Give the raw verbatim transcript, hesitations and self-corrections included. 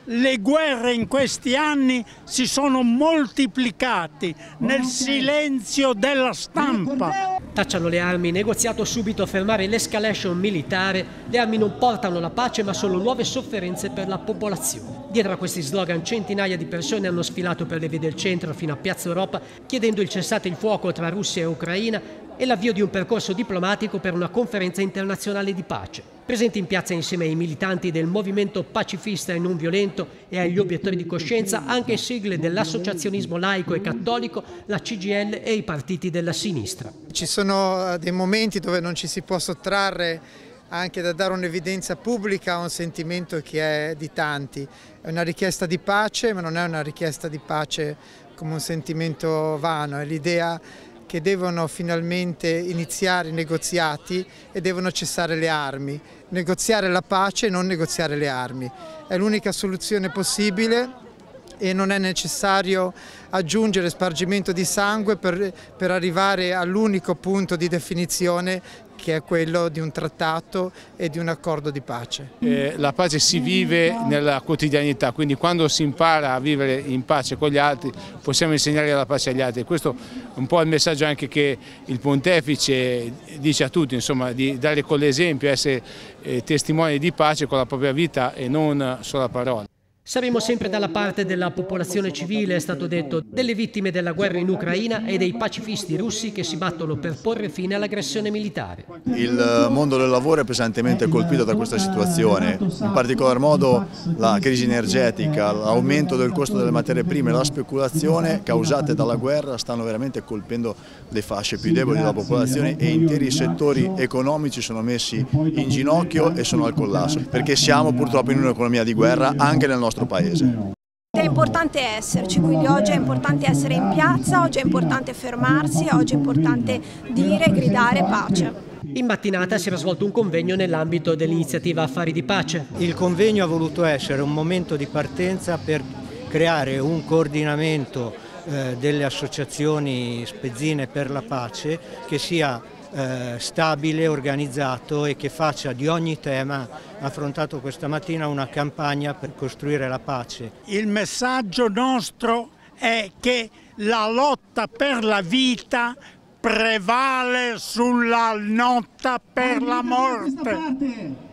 le guerre in questi anni si sono moltiplicate nel silenzio della stampa. Tacciano le armi, negoziato subito a fermare l'escalation militare. Le armi non portano la pace ma solo nuove sofferenze per la popolazione. Dietro a questi slogan centinaia di persone hanno sfilato per le vie del centro fino a Piazza Europa chiedendo il cessate il fuoco tra Russia e Ucraina e l'avvio di un percorso diplomatico per una conferenza internazionale di pace. Presenti in piazza insieme ai militanti del movimento pacifista e non violento e agli obiettori di coscienza anche sigle dell'associazionismo laico e cattolico, la C G I L e i partiti della sinistra. Ci sono dei momenti dove non ci si può sottrarre anche da dare un'evidenza pubblica a un sentimento che è di tanti. È una richiesta di pace, ma non è una richiesta di pace come un sentimento vano, è l'idea che devono finalmente iniziare i negoziati e devono cessare le armi. Negoziare la pace e non negoziare le armi. È l'unica soluzione possibile e non è necessario aggiungere spargimento di sangue per, per arrivare all'unico punto di definizione che è quello di un trattato e di un accordo di pace. Eh, la pace si vive nella quotidianità, quindi quando si impara a vivere in pace con gli altri possiamo insegnare la pace agli altri. Questo è un po' il messaggio anche che il Pontefice dice a tutti, insomma, di dare con l'esempio, essere eh, testimoni di pace con la propria vita e non solo a parole. Saremo sempre dalla parte della popolazione civile, è stato detto, delle vittime della guerra in Ucraina e dei pacifisti russi che si battono per porre fine all'aggressione militare. Il mondo del lavoro è pesantemente colpito da questa situazione, in particolar modo la crisi energetica, l'aumento del costo delle materie prime e la speculazione causate dalla guerra stanno veramente colpendo le fasce più deboli della popolazione e interi settori economici sono messi in ginocchio e sono al collasso, perché siamo purtroppo in un'economia di guerra anche nel nostro paese. È importante esserci, quindi oggi è importante essere in piazza, oggi è importante fermarsi, oggi è importante dire e gridare pace. In mattinata si era svolto un convegno nell'ambito dell'iniziativa Affari di Pace. Il convegno ha voluto essere un momento di partenza per creare un coordinamento eh, delle associazioni spezzine per la pace che sia Eh, stabile, organizzato e che faccia di ogni tema affrontato questa mattina una campagna per costruire la pace. Il messaggio nostro è che la lotta per la vita prevale sulla lotta per la morte.